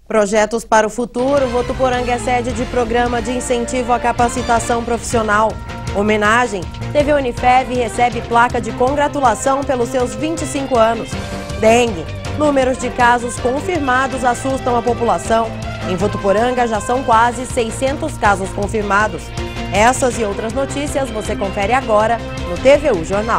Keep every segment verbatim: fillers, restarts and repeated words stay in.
Projetos para o futuro, Votuporanga é sede de programa de incentivo à capacitação profissional. Homenagem, T V Unifev recebe placa de congratulação pelos seus vinte e cinco anos. Dengue, números de casos confirmados assustam a população. Em Votuporanga já são quase seiscentos casos confirmados. Essas e outras notícias você confere agora no T V U Jornal.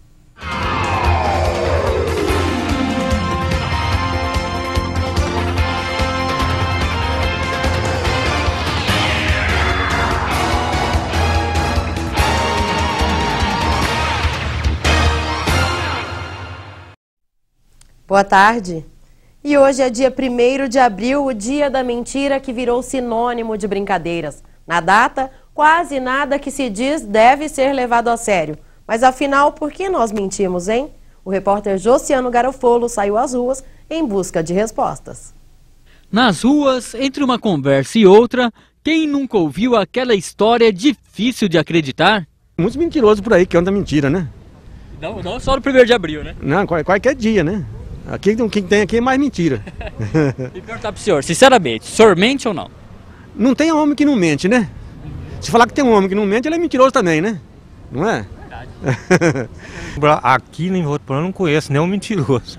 Boa tarde. E hoje é dia primeiro de abril, o dia da mentira que virou sinônimo de brincadeiras. Na data, quase nada que se diz deve ser levado a sério. Mas afinal, por que nós mentimos, hein? O repórter Josiano Garofolo saiu às ruas em busca de respostas. Nas ruas, entre uma conversa e outra, quem nunca ouviu aquela história difícil de acreditar? Muitos mentirosos por aí que andam mentira, né? Não, não só no primeiro de abril, né? Não, qualquer dia, né? Aqui, quem tem aqui é mais mentira. E perguntar pro senhor, sinceramente, o senhor mente ou não? Não tem homem que não mente, né? Se falar que tem um homem que não mente, ele é mentiroso também, né? Não é? Verdade. Aqui em Votuporanga eu não conheço nenhum mentiroso.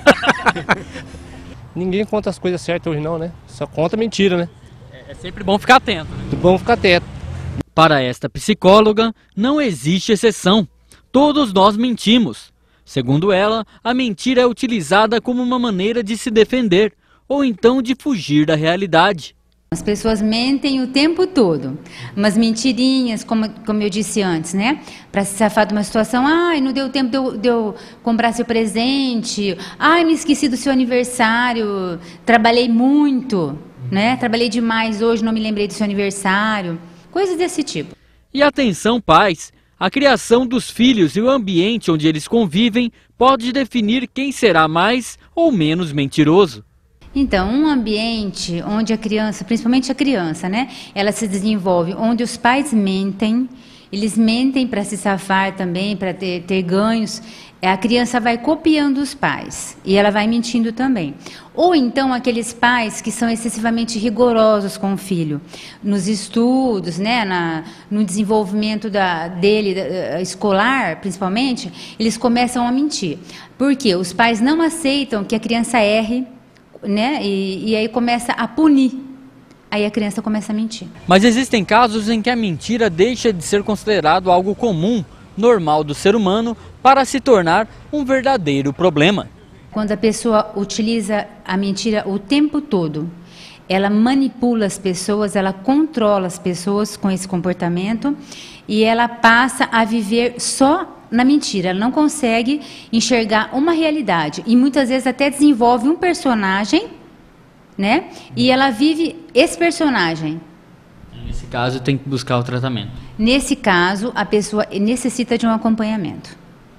Ninguém conta as coisas certas hoje não, né? Só conta mentira, né? É sempre bom ficar atento. Né? É bom ficar atento. Para esta psicóloga, não existe exceção. Todos nós mentimos. Segundo ela, a mentira é utilizada como uma maneira de se defender ou então de fugir da realidade. As pessoas mentem o tempo todo, umas mentirinhas, como, como eu disse antes, né? Para se safar de uma situação, ai, não deu tempo de eu, de eu comprar seu presente, ai, me esqueci do seu aniversário, trabalhei muito, né? Trabalhei demais hoje, não me lembrei do seu aniversário, coisas desse tipo. E atenção, pais! A criação dos filhos e o ambiente onde eles convivem pode definir quem será mais ou menos mentiroso. Então, um ambiente onde a criança, principalmente a criança, né, ela se desenvolve, onde os pais mentem, eles mentem para se safar também, para ter, ter ganhos, a criança vai copiando os pais e ela vai mentindo também. Ou então aqueles pais que são excessivamente rigorosos com o filho, nos estudos, né, na, no desenvolvimento da, dele, da, escolar principalmente, eles começam a mentir. Por quê? Os pais não aceitam que a criança erre, né, e, e aí começa a punir. Aí a criança começa a mentir. Mas existem casos em que a mentira deixa de ser considerado algo comum, normal do ser humano, para se tornar um verdadeiro problema. Quando a pessoa utiliza a mentira o tempo todo, ela manipula as pessoas, ela controla as pessoas com esse comportamento e ela passa a viver só na mentira. Ela não consegue enxergar uma realidade e muitas vezes até desenvolve um personagem, né? E ela vive esse personagem. Nesse caso tem que buscar o tratamento. Nesse caso, a pessoa necessita de um acompanhamento.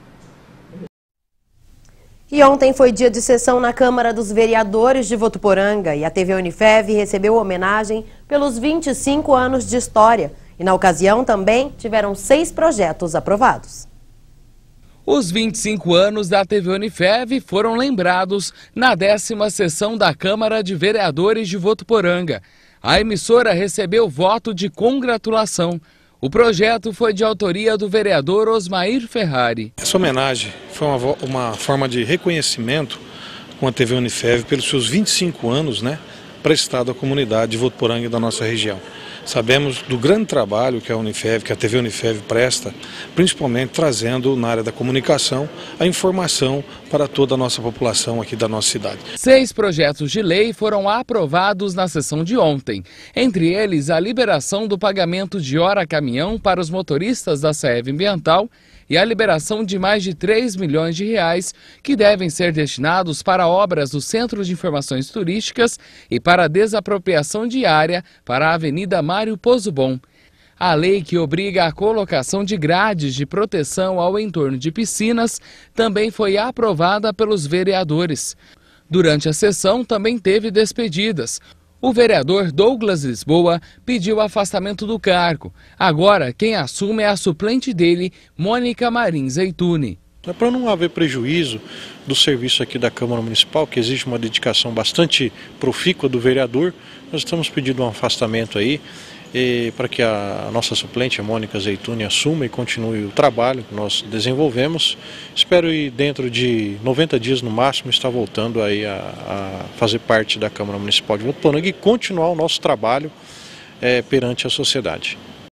E ontem foi dia de sessão na Câmara dos Vereadores de Votuporanga e a T V Unifev recebeu homenagem pelos vinte e cinco anos de história. E na ocasião também tiveram seis projetos aprovados. Os vinte e cinco anos da T V Unifev foram lembrados na décima sessão da Câmara de Vereadores de Votuporanga. A emissora recebeu voto de congratulação. O projeto foi de autoria do vereador Osmair Ferrari. Essa homenagem foi uma, uma forma de reconhecimento com a T V Unifev pelos seus vinte e cinco anos, né, prestado à comunidade de Votuporanga e da nossa região. Sabemos do grande trabalho que a Unifev, que a T V Unifev presta, principalmente trazendo na área da comunicação a informação para toda a nossa população aqui da nossa cidade. Seis projetos de lei foram aprovados na sessão de ontem. Entre eles, a liberação do pagamento de hora-caminhão para os motoristas da SAEV Ambiental e a liberação de mais de três milhões de reais que devem ser destinados para obras do Centro de Informações Turísticas e para a desapropriação de área para a Avenida Mário Pozobon. A lei que obriga a colocação de grades de proteção ao entorno de piscinas também foi aprovada pelos vereadores. Durante a sessão também teve despedidas. O vereador Douglas Lisboa pediu o afastamento do cargo. Agora, quem assume é a suplente dele, Mônica Marim Zeituni. Para não haver prejuízo do serviço aqui da Câmara Municipal, que exige uma dedicação bastante profícua do vereador, nós estamos pedindo um afastamento aí, para que a nossa suplente, a Mônica Zeituni, assuma e continue o trabalho que nós desenvolvemos. Espero ir dentro de noventa dias no máximo estar voltando aí a, a fazer parte da Câmara Municipal de Votuporanga e continuar o nosso trabalho é, perante a sociedade.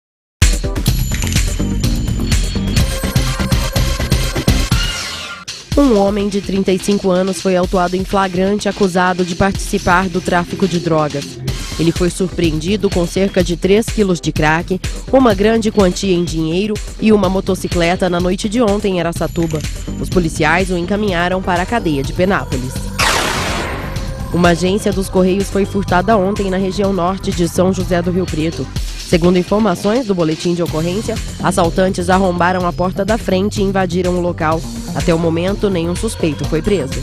Um homem de trinta e cinco anos foi autuado em flagrante acusado de participar do tráfico de drogas. Ele foi surpreendido com cerca de três quilos de crack, uma grande quantia em dinheiro e uma motocicleta na noite de ontem em Araçatuba. Os policiais o encaminharam para a cadeia de Penápolis. Uma agência dos Correios foi furtada ontem na região norte de São José do Rio Preto. Segundo informações do boletim de ocorrência, assaltantes arrombaram a porta da frente e invadiram o local. Até o momento, nenhum suspeito foi preso.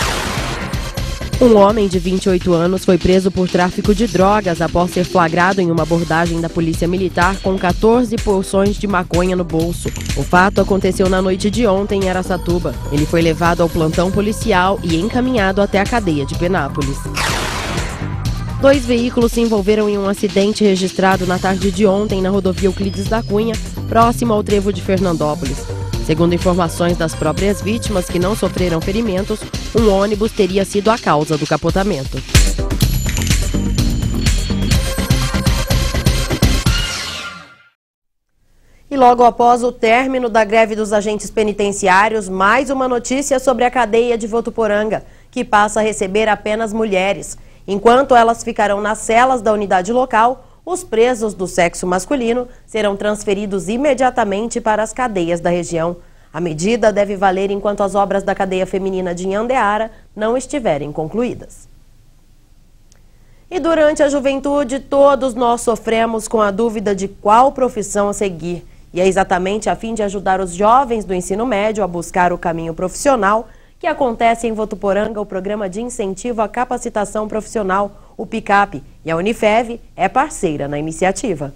Um homem de vinte e oito anos foi preso por tráfico de drogas após ser flagrado em uma abordagem da Polícia Militar com quatorze porções de maconha no bolso. O fato aconteceu na noite de ontem em Araçatuba. Ele foi levado ao plantão policial e encaminhado até a cadeia de Penápolis. Dois veículos se envolveram em um acidente registrado na tarde de ontem na rodovia Euclides da Cunha, próximo ao trevo de Fernandópolis. Segundo informações das próprias vítimas, que não sofreram ferimentos, um ônibus teria sido a causa do capotamento. E logo após o término da greve dos agentes penitenciários, mais uma notícia sobre a cadeia de Votuporanga, que passa a receber apenas mulheres. Enquanto elas ficarão nas celas da unidade local, os presos do sexo masculino serão transferidos imediatamente para as cadeias da região. A medida deve valer enquanto as obras da cadeia feminina de Inhandeara não estiverem concluídas. E durante a juventude, todos nós sofremos com a dúvida de qual profissão seguir. E é exatamente a fim de ajudar os jovens do ensino médio a buscar o caminho profissional que acontece em Votuporanga o programa de incentivo à capacitação profissional, o PICAP, e a Unifev é parceira na iniciativa.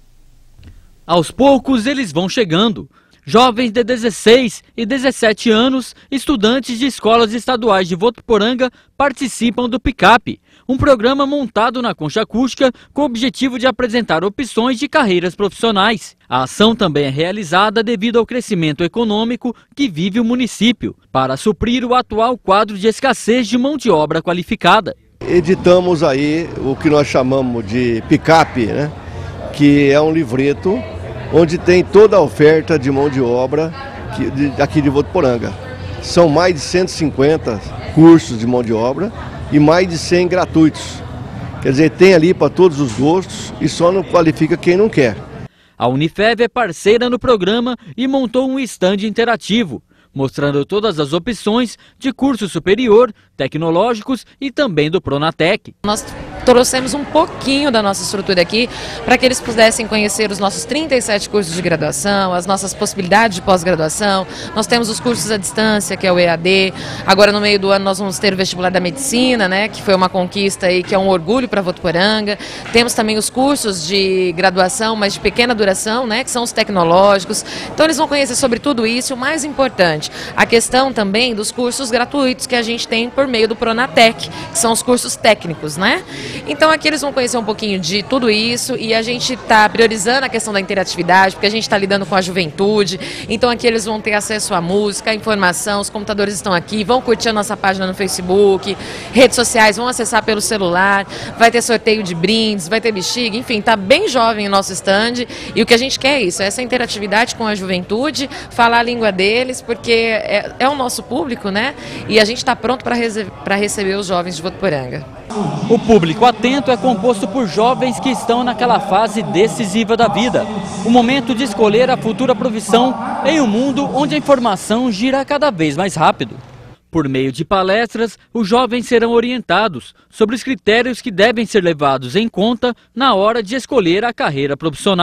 Aos poucos eles vão chegando. Jovens de dezesseis e dezessete anos, estudantes de escolas estaduais de Votuporanga, participam do PICAP, um programa montado na Concha Acústica com o objetivo de apresentar opções de carreiras profissionais. A ação também é realizada devido ao crescimento econômico que vive o município, para suprir o atual quadro de escassez de mão de obra qualificada. Editamos aí o que nós chamamos de PICAP, né? Que é um livreto onde tem toda a oferta de mão de obra aqui de Votuporanga. São mais de cento e cinquenta cursos de mão de obra e mais de cem gratuitos. Quer dizer, tem ali para todos os gostos e só não qualifica quem não quer. A Unifev é parceira no programa e montou um estande interativo, mostrando todas as opções de curso superior, tecnológicos e também do Pronatec. Nós trouxemos um pouquinho da nossa estrutura aqui para que eles pudessem conhecer os nossos trinta e sete cursos de graduação, as nossas possibilidades de pós-graduação. Nós temos os cursos à distância, que é o E A D. Agora no meio do ano nós vamos ter o vestibular da medicina, né, que foi uma conquista aí, que é um orgulho para Votuporanga. Temos também os cursos de graduação, mas de pequena duração, né, que são os tecnológicos. Então eles vão conhecer sobre tudo isso e o mais importante, a questão também dos cursos gratuitos que a gente tem por meio do Pronatec, que são os cursos técnicos, né? Então aqui eles vão conhecer um pouquinho de tudo isso e a gente está priorizando a questão da interatividade, porque a gente está lidando com a juventude. Então aqui eles vão ter acesso à música, à informação, os computadores estão aqui, vão curtir a nossa página no Facebook, redes sociais, vão acessar pelo celular, vai ter sorteio de brindes, vai ter bexiga, enfim, está bem jovem o nosso stand e o que a gente quer é isso, é essa interatividade com a juventude, falar a língua deles, porque é, é o nosso público, né? E a gente está pronto para rece receber os jovens de Votuporanga. O público atento é composto por jovens que estão naquela fase decisiva da vida, o momento de escolher a futura profissão em um mundo onde a informação gira cada vez mais rápido. Por meio de palestras, os jovens serão orientados sobre os critérios que devem ser levados em conta na hora de escolher a carreira profissional.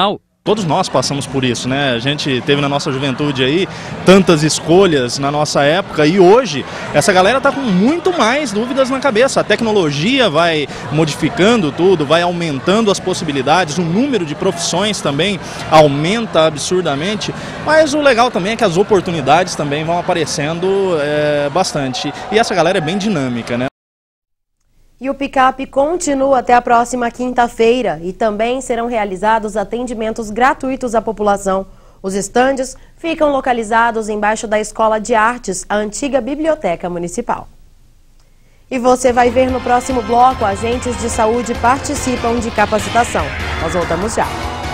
Todos nós passamos por isso, né? A gente teve na nossa juventude aí tantas escolhas na nossa época e hoje essa galera está com muito mais dúvidas na cabeça. A tecnologia vai modificando tudo, vai aumentando as possibilidades, o número de profissões também aumenta absurdamente, mas o legal também é que as oportunidades também vão aparecendo é, bastante. E essa galera é bem dinâmica, né? E o picape continua até a próxima quinta-feira e também serão realizados atendimentos gratuitos à população. Os estandes ficam localizados embaixo da Escola de Artes, a antiga Biblioteca Municipal. E você vai ver no próximo bloco, agentes de saúde participam de capacitação. Nós voltamos já.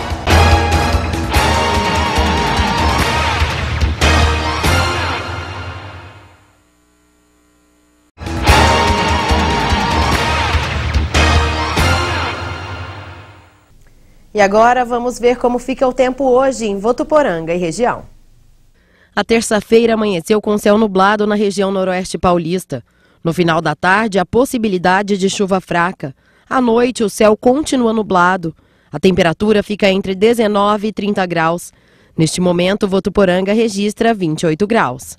E agora vamos ver como fica o tempo hoje em Votuporanga e região. A terça-feira amanheceu com céu nublado na região noroeste paulista. No final da tarde, a possibilidade de chuva fraca. À noite, o céu continua nublado. A temperatura fica entre dezenove e trinta graus. Neste momento, Votuporanga registra vinte e oito graus.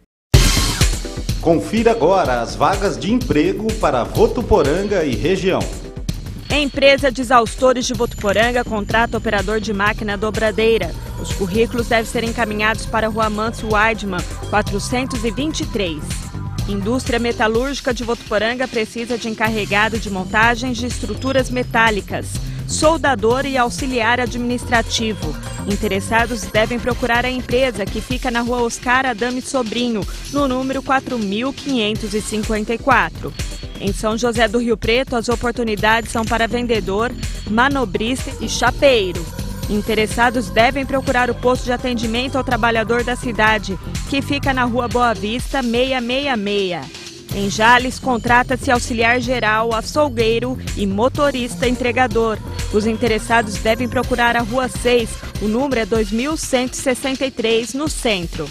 Confira agora as vagas de emprego para Votuporanga e região. A empresa de exaustores de Votuporanga contrata operador de máquina dobradeira. Os currículos devem ser encaminhados para a Rua Amâncio Weidmann, quatrocentos e vinte e três. Indústria metalúrgica de Votuporanga precisa de encarregado de montagens de estruturas metálicas, soldador e auxiliar administrativo. Interessados devem procurar a empresa, que fica na Rua Oscar Adame Sobrinho, no número quatro mil quinhentos e cinquenta e quatro. Em São José do Rio Preto, as oportunidades são para vendedor, manobrista e chapeiro. Interessados devem procurar o posto de atendimento ao trabalhador da cidade, que fica na Rua Boa Vista, seiscentos e sessenta e seis. Em Jales, contrata-se auxiliar geral, açougueiro e motorista entregador. Os interessados devem procurar a Rua seis, o número é dois mil cento e sessenta e três, no centro.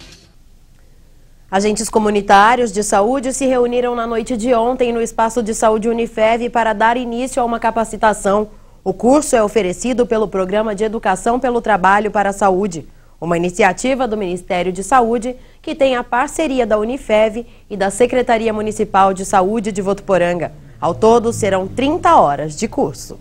Agentes comunitários de saúde se reuniram na noite de ontem no Espaço de Saúde Unifev para dar início a uma capacitação. O curso é oferecido pelo Programa de Educação pelo Trabalho para a Saúde, uma iniciativa do Ministério de Saúde que tem a parceria da Unifev e da Secretaria Municipal de Saúde de Votuporanga. Ao todo, serão trinta horas de curso.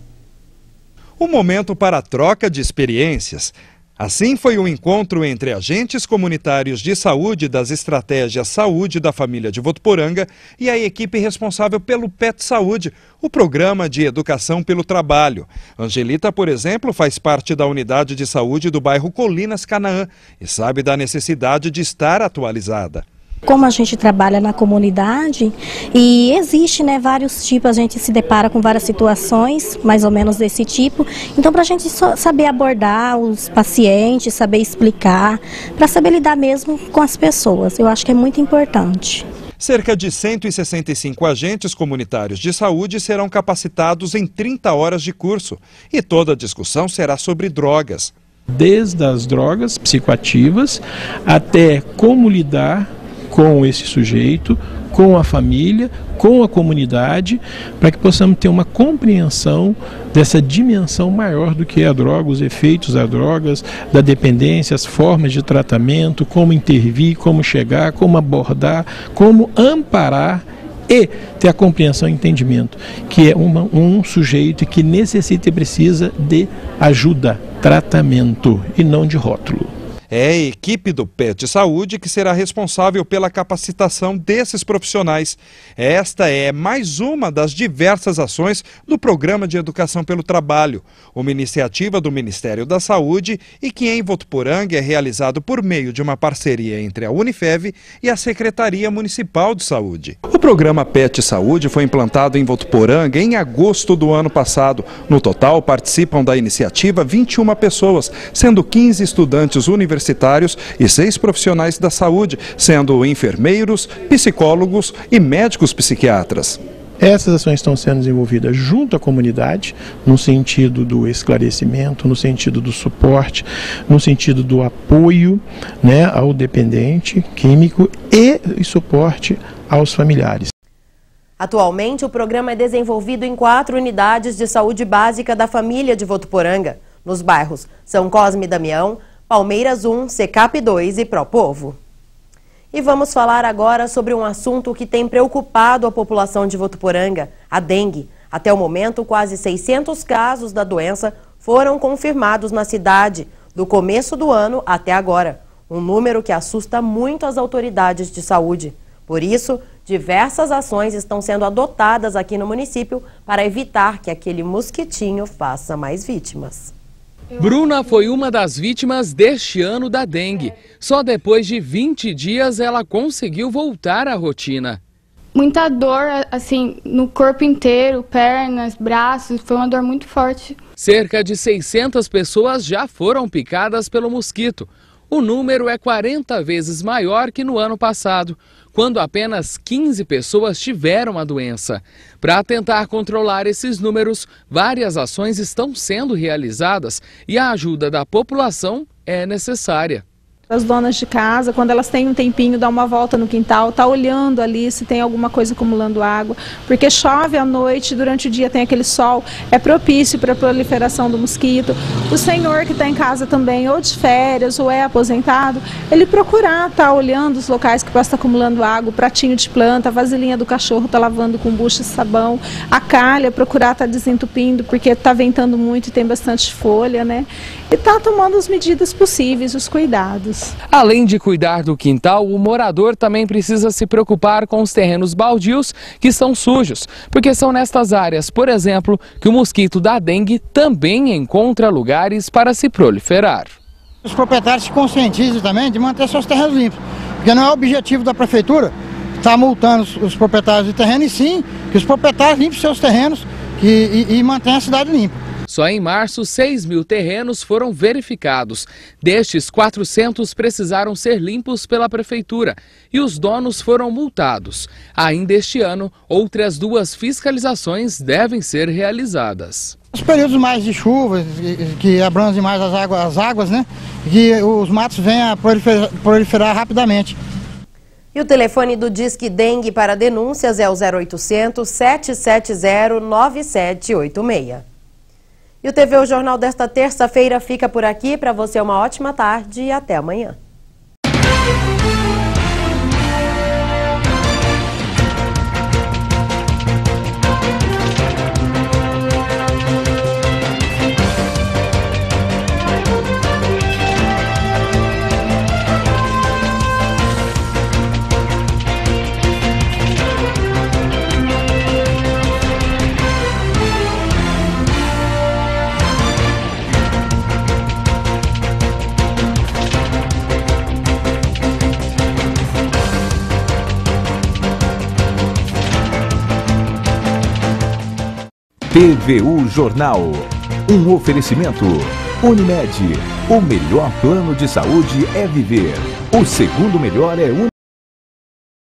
Um momento para a troca de experiências. Assim foi o encontro entre agentes comunitários de saúde das estratégias Saúde da Família de Votuporanga e a equipe responsável pelo P E T Saúde, o Programa de Educação pelo Trabalho. Angelita, por exemplo, faz parte da unidade de saúde do bairro Colinas Canaã e sabe da necessidade de estar atualizada. Como a gente trabalha na comunidade e existe, né, vários tipos, a gente se depara com várias situações, mais ou menos desse tipo. Então, para a gente só saber abordar os pacientes, saber explicar, para saber lidar mesmo com as pessoas, eu acho que é muito importante. Cerca de cento e sessenta e cinco agentes comunitários de saúde serão capacitados em trinta horas de curso e toda a discussão será sobre drogas. Desde as drogas psicoativas até como lidar com esse sujeito, com a família, com a comunidade, para que possamos ter uma compreensão dessa dimensão maior do que é a droga, os efeitos das drogas, da dependência, as formas de tratamento, como intervir, como chegar, como abordar, como amparar e ter a compreensão e entendimento que é uma, um sujeito que necessita e precisa de ajuda, tratamento e não de rótulo. É a equipe do P E T Saúde que será responsável pela capacitação desses profissionais. Esta é mais uma das diversas ações do Programa de Educação pelo Trabalho, uma iniciativa do Ministério da Saúde e que em Votuporanga é realizado por meio de uma parceria entre a Unifev e a Secretaria Municipal de Saúde. O programa P E T Saúde foi implantado em Votuporanga em agosto do ano passado. No total, participam da iniciativa vinte e uma pessoas, sendo quinze estudantes universitários e seis profissionais da saúde, sendo enfermeiros, psicólogos e médicos psiquiatras. Essas ações estão sendo desenvolvidas junto à comunidade, no sentido do esclarecimento, no sentido do suporte, no sentido do apoio, né, ao dependente químico e, e suporte aos familiares. Atualmente, o programa é desenvolvido em quatro unidades de saúde básica da família de Votuporanga. nos bairros São Cosme e Damião, Palmeiras um, Secap dois e Propovo. E vamos falar agora sobre um assunto que tem preocupado a população de Votuporanga, a dengue. Até o momento, quase seiscentos casos da doença foram confirmados na cidade, do começo do ano até agora. Um número que assusta muito as autoridades de saúde. Por isso, diversas ações estão sendo adotadas aqui no município para evitar que aquele mosquitinho faça mais vítimas. Bruna foi uma das vítimas deste ano da dengue. Só depois de vinte dias ela conseguiu voltar à rotina. Muita dor, assim, no corpo inteiro, pernas, braços, foi uma dor muito forte. Cerca de seiscentas pessoas já foram picadas pelo mosquito. O número é quarenta vezes maior que no ano passado, quando apenas quinze pessoas tiveram a doença. Para tentar controlar esses números, várias ações estão sendo realizadas e a ajuda da população é necessária. As donas de casa, quando elas têm um tempinho, dá uma volta no quintal, tá olhando ali se tem alguma coisa acumulando água, porque chove à noite, durante o dia tem aquele sol, é propício para a proliferação do mosquito. O senhor que está em casa também, ou de férias, ou é aposentado, ele procurar estar tá olhando os locais que possa estar acumulando água, o pratinho de planta, a vasilhinha do cachorro está lavando com bucha e sabão, a calha, procurar estar tá desentupindo, porque está ventando muito e tem bastante folha, né? E tá tomando as medidas possíveis, os cuidados. Além de cuidar do quintal, o morador também precisa se preocupar com os terrenos baldios que estão sujos, porque são nestas áreas, por exemplo, que o mosquito da dengue também encontra lugares para se proliferar. Os proprietários se conscientizam também de manter seus terrenos limpos, porque não é o objetivo da prefeitura estar multando os, os proprietários de terreno, e sim que os proprietários limpem seus terrenos e, e, e mantenham a cidade limpa. Só em março, seis mil terrenos foram verificados. Destes, quatrocentos precisaram ser limpos pela prefeitura e os donos foram multados. Ainda este ano, outras duas fiscalizações devem ser realizadas. Os períodos mais de chuva, que abrangem mais as águas, as águas, né? Que os matos venham a proliferar, proliferar rapidamente. E o telefone do Disque Dengue para denúncias é o zero oitocentos, sete sete zero, nove sete oito seis. E o T V O Jornal desta terça-feira fica por aqui. Para você uma ótima tarde e até amanhã. T V U Jornal, um oferecimento. Unimed, o melhor plano de saúde é viver. O segundo melhor é Unimed.